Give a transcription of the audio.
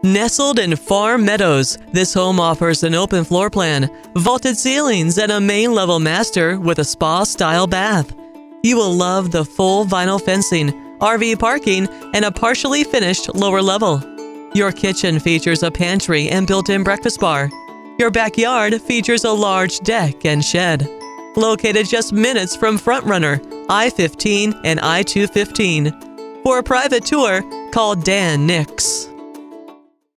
Nestled in Farm Meadows, this home offers an open floor plan, vaulted ceilings, and a main-level master with a spa-style bath. You will love the full vinyl fencing, RV parking, and a partially finished lower level. Your kitchen features a pantry and built-in breakfast bar. Your backyard features a large deck and shed. Located just minutes from Front Runner, I-15 and I-215. For a private tour, call Dan Nix.